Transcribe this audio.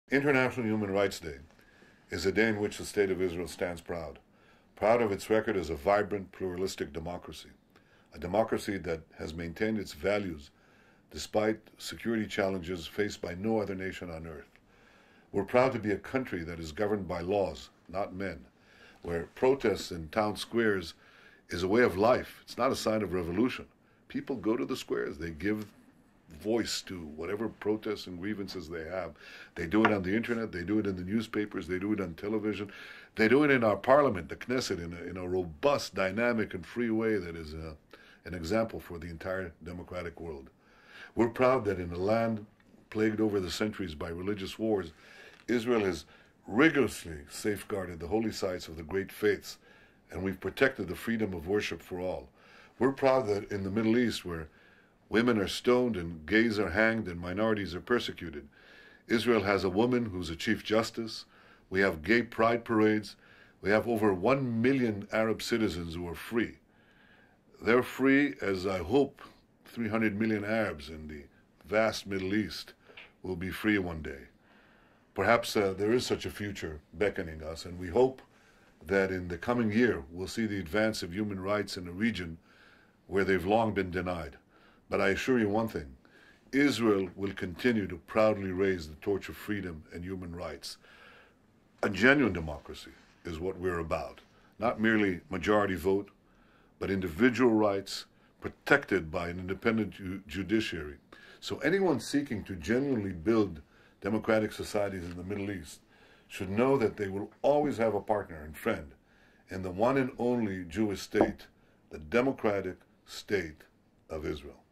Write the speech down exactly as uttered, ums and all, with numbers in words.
International Human Rights Day is a day in which the State of Israel stands proud, proud of its record as a vibrant, pluralistic democracy, a democracy that has maintained its values despite security challenges faced by no other nation on earth. We're proud to be a country that is governed by laws, not men, where protests in town squares is a way of life. It's not a sign of revolution. People go to the squares, they give voice to whatever protests and grievances they have. They do it on the internet, they do it in the newspapers, they do it on television, they do it in our parliament, the Knesset, in a, in a robust, dynamic, and free way that is a, an example for the entire democratic world. We're proud that in a land plagued over the centuries by religious wars, Israel has rigorously safeguarded the holy sites of the great faiths, and we've protected the freedom of worship for all. We're proud that in the Middle East, where women are stoned and gays are hanged and minorities are persecuted, Israel has a woman who's a chief justice. We have gay pride parades. We have over one million Arab citizens who are free. They're free as I hope three hundred million Arabs in the vast Middle East will be free one day. Perhaps uh, there is such a future beckoning us, and we hope that in the coming year we'll see the advance of human rights in a region where they've long been denied. But I assure you one thing, Israel will continue to proudly raise the torch of freedom and human rights. A genuine democracy is what we're about, not merely majority vote, but individual rights protected by an independent ju judiciary. So anyone seeking to genuinely build democratic societies in the Middle East should know that they will always have a partner and friend in the one and only Jewish state, the democratic state of Israel.